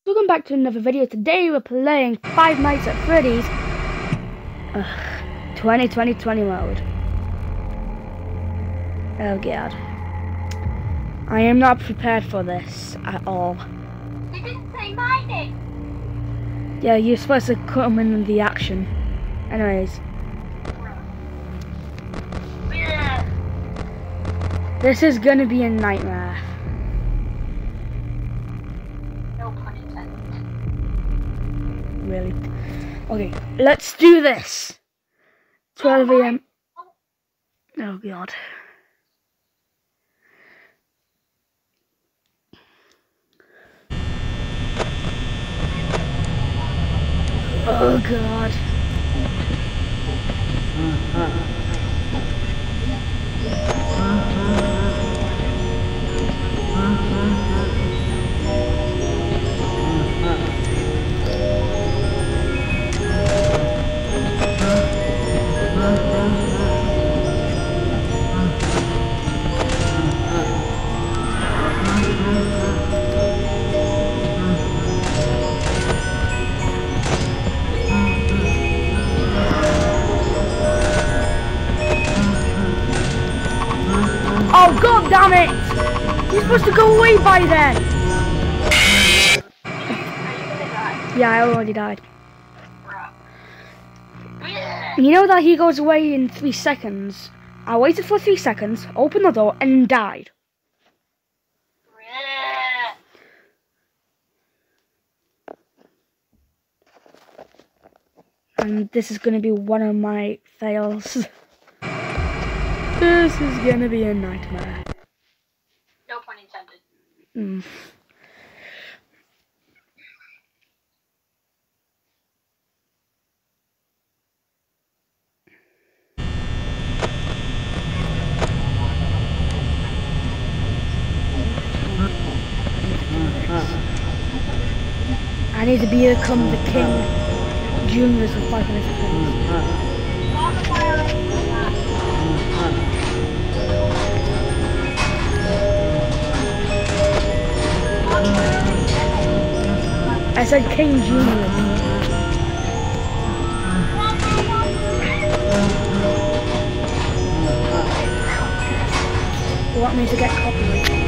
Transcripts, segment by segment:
Welcome back to another video. Today we're playing Five Nights at Freddy's 2020 mode. Oh god. I am not prepared for this at all. You didn't say my name. Yeah, you're supposed to come in the action. Anyways. This is gonna be a nightmare. Really? Okay, let's do this. 12 AM. Oh god. Oh god. Oh god damn it! You're supposed to go away by then! Yeah, I already died. You know that he goes away in 3 seconds. I waited for 3 seconds, opened the door, and died. And this is gonna be one of my fails. This is gonna be a nightmare. No pun intended. I need to become the King Juniors of 5 Nights at Freddy's. I said King Junior. You want me to get copyright?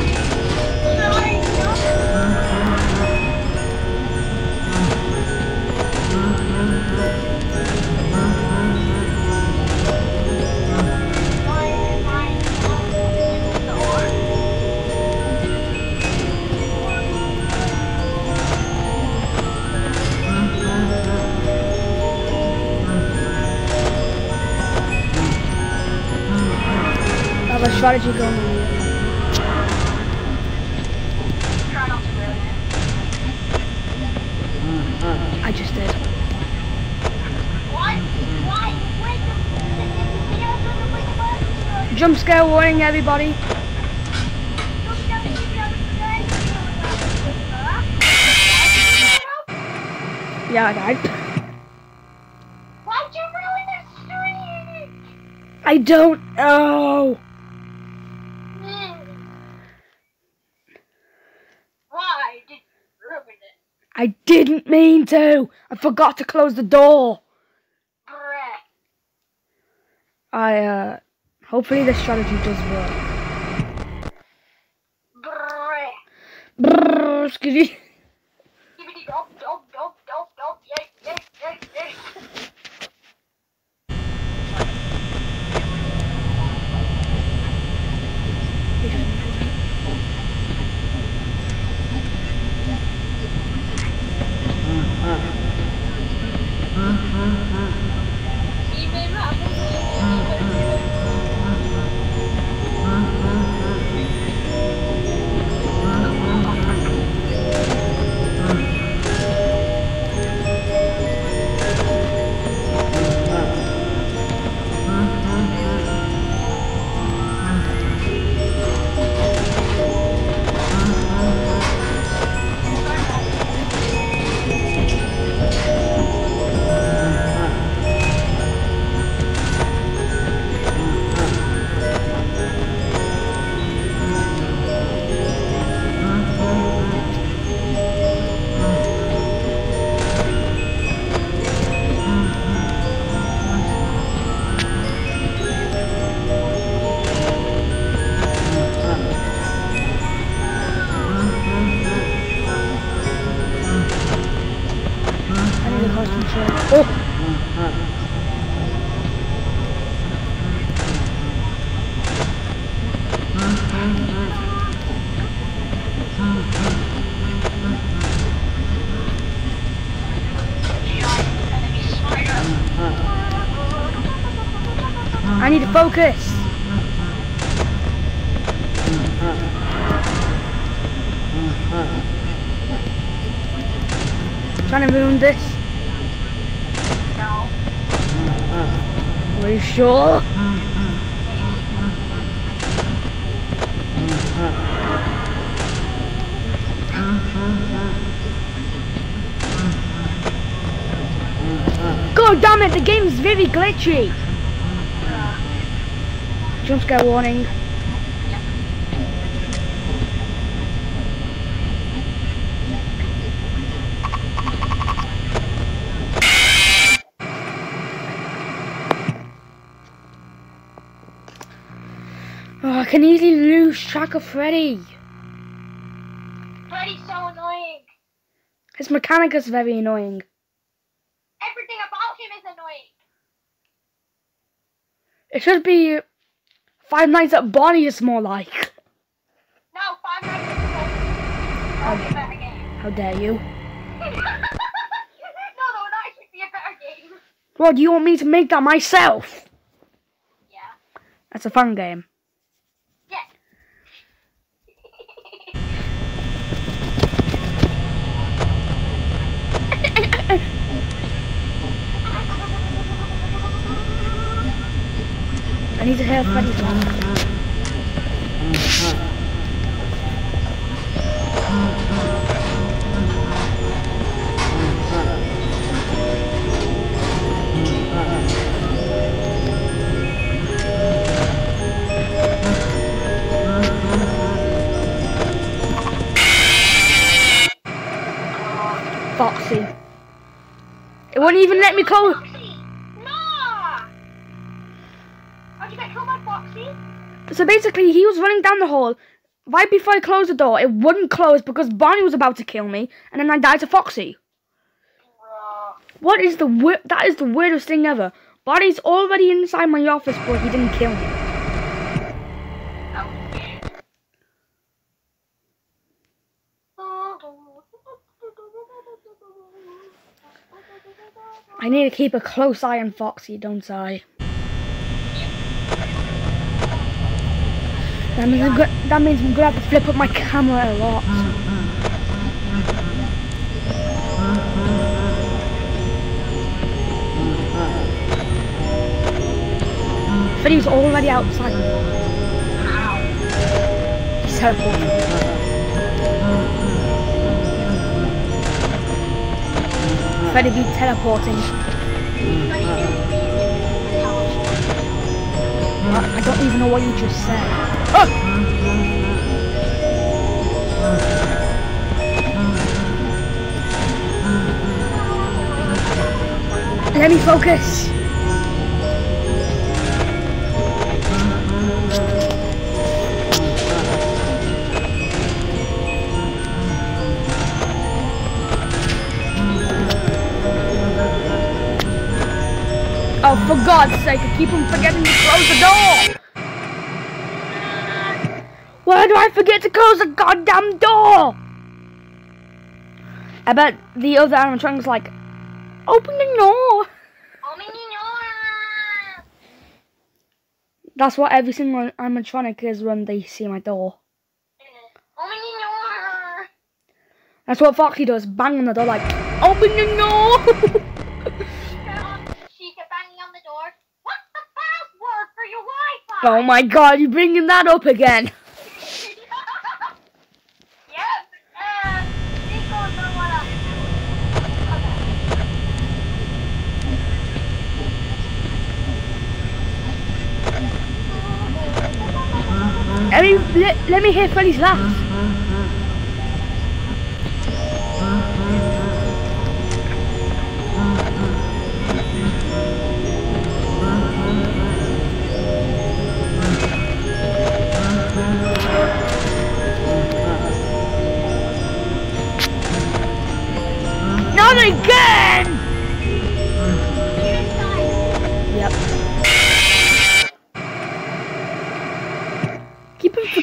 I have a strategy going on here. I just did. Jump scare warning, everybody. Yeah, I died. Why'd you ruin the streak? I don't know. Why did you ruin it? I didn't mean to. I forgot to close the door. Bruh. Hopefully this strategy does work. Bruh. Brrr, excuse me. Yippity dop, dop, dop, dop, dop, yay, yay, yay, yay. control. Oh! I need to focus. Trying to ruin this. No. Are you sure? God damn it, the game's very glitchy. Jump scare warning. Oh, I can easily lose track of Freddy. Freddy's so annoying. His mechanic is very annoying. Everything about him is annoying. It should be Five Nights at Bonnie's more like. No, 5 Nights at Freddy's. I'll be a better game. How dare you? No, that should be a better game. Well, do you want me to make that myself? Yeah. That's a fun game. Yeah. I need to hear Freddy's laugh. Foxy. It won't even let me close. Foxy! Nah! How'd you get killed by Foxy? So basically, he was running down the hall. Right before I closed the door, it wouldn't close because Bonnie was about to kill me, and then I died to Foxy. What is the that is the weirdest thing ever. Bonnie's already inside my office, but he didn't kill me. I need to keep a close eye on Foxy, don't I? That means I'm gonna have to flip up my camera a lot. Freddy's already outside. He's teleporting. Freddy be teleporting. I don't even know what you just said. Oh! Let me focus. Oh, for God's sake, I keep on forgetting to close the door! Why do I forget to close the goddamn door? I bet the other animatronic's like, open the door! Open the door! That's what every single animatronic is when they see my door. Open the door! That's what Foxy does, bang on the door like, open the door! She kept banging on the door. What's the password for your Wi-Fi? Oh my God, you're bringing that up again. Yes, Nico's gonna wanna. Let me hear Freddy's laugh. Not again!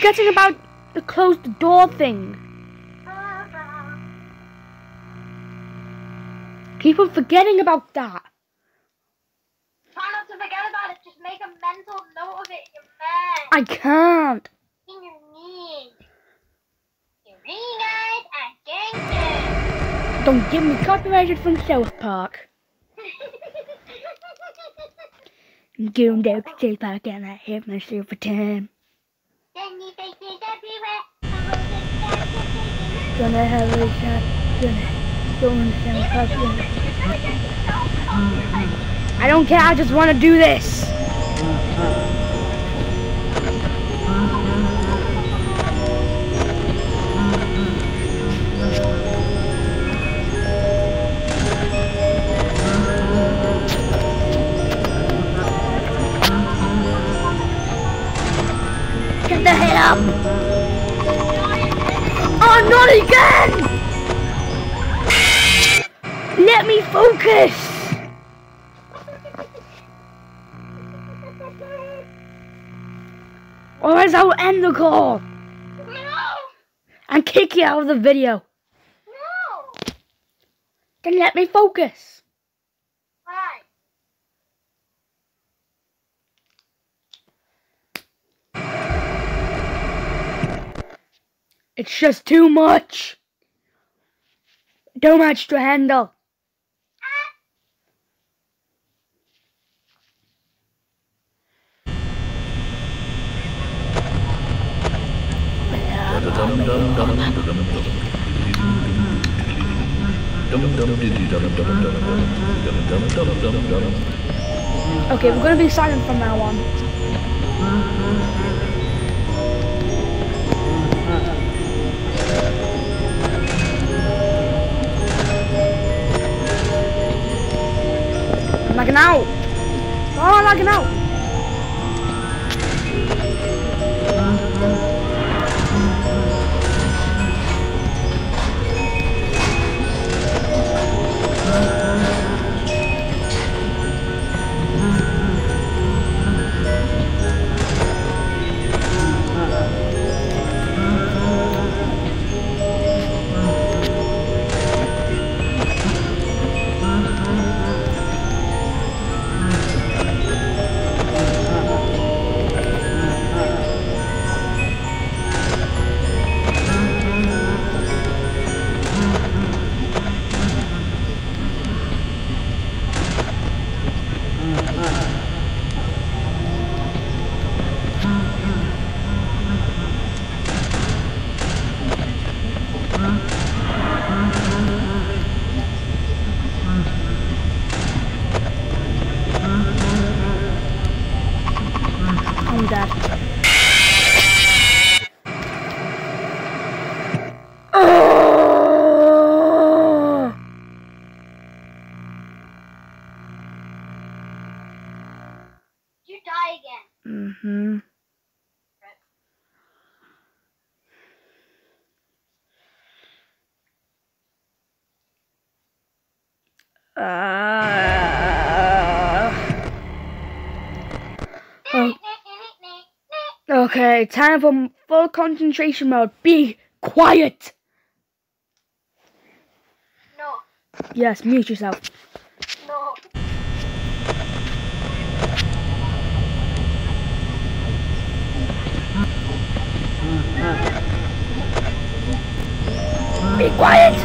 forgetting about the close the door thing. Keep on forgetting about that. Try not to forget about it. Just make a mental note of it in your mind. I can't. In your knees. Your ring eyes and gangsters. Don't get me copyrighted from South Park. I'm going down to South Park and I hit myself a time. Danny faces everywhere. Gonna have a shot. Going to South Park. I don't care. I just want to do this. Get the hell up! Oh, not again! Let me focus! Or else I'll end the call No! and kick you out of the video. No! Then let me focus. Why? It's just too much. Too much to handle. Okay, we're gonna be silent from now on. I'm lagging out. Oh, I'm lagging out. I'm dead. Oh! You die again. Mm-hmm. Oh. Okay, time for full concentration mode. Be quiet. No. Yes, mute yourself. No. Be quiet.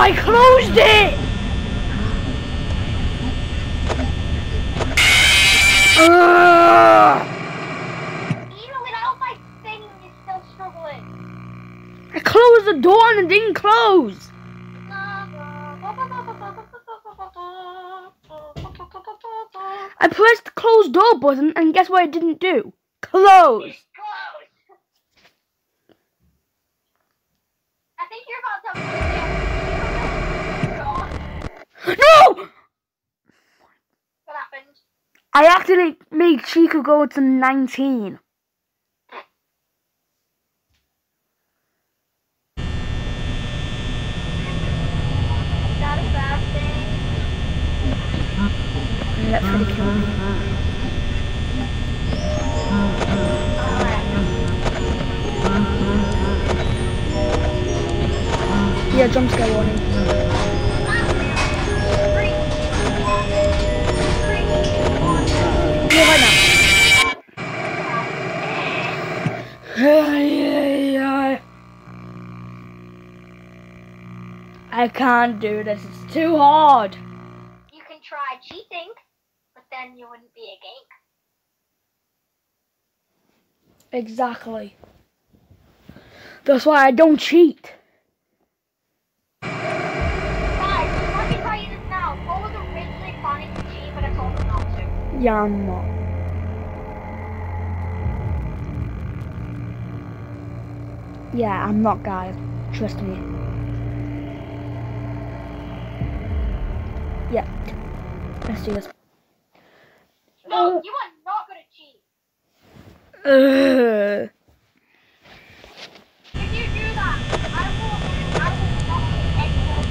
I closed it! Even without my thing, you're still struggling. I closed the door and it didn't close. I pressed the close door button and guess what it didn't do? Close. It's closed. I think you're about to. No! What happened? I actually made Chica go to 19. That is bad thing. That's really cool. Yeah, jump scare warning. Yeah, right now. I can't do this. It's too hard. You can try cheating, but then you wouldn't be a gank. Exactly. That's why I don't cheat. Guys, let me tell you this now. What was originally planning to cheat, but I told him not to. Yeah, I'm not. Yeah, I'm not, guys. Trust me. Yeah. Let's do this. No, you are not gonna cheat. If you do that, I will not get any more.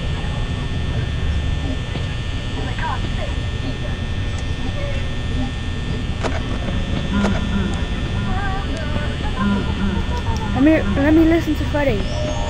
Oh my god, Let me listen to Freddy.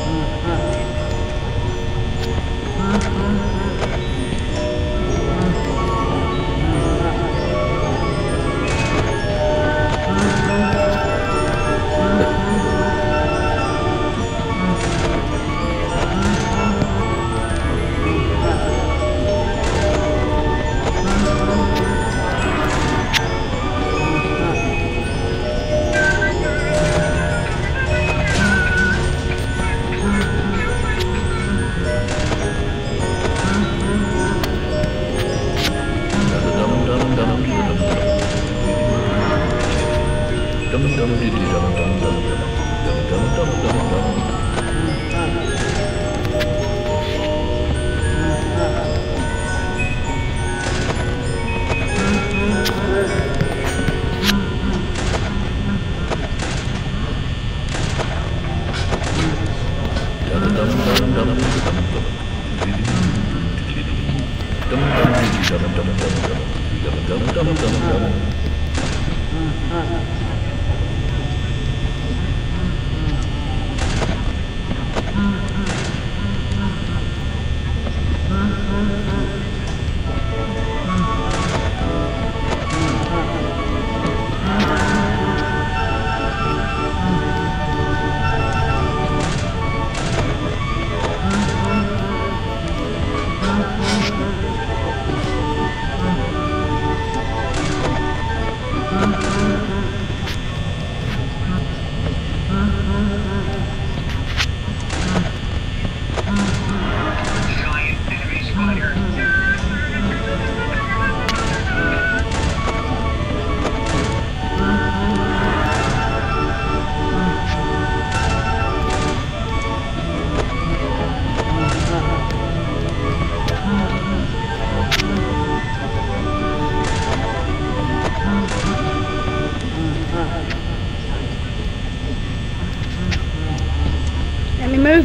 Let me move.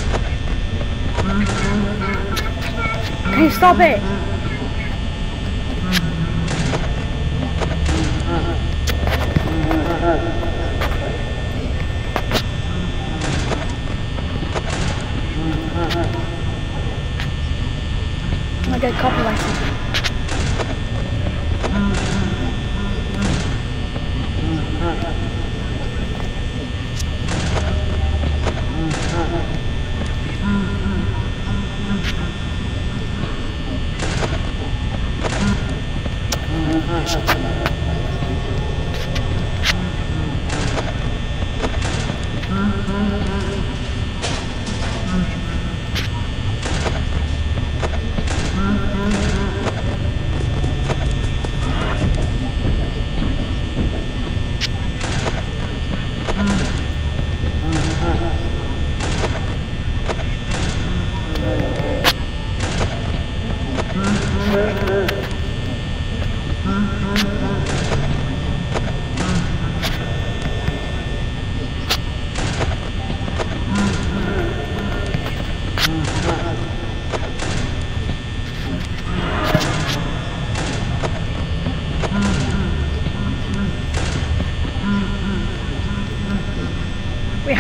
Can you stop it? I get copyrighted.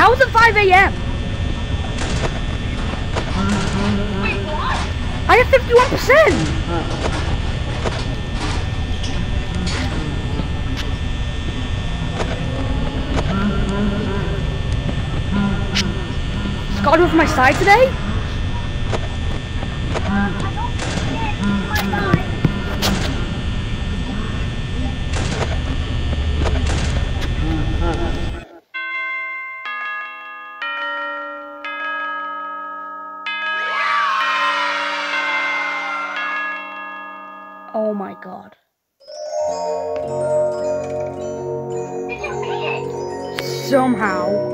How is it 5 a.m.? Wait, what? I have 51%. Is God with my side today? I don't see it. Oh my God. Oh my God. Did you beat it? Somehow.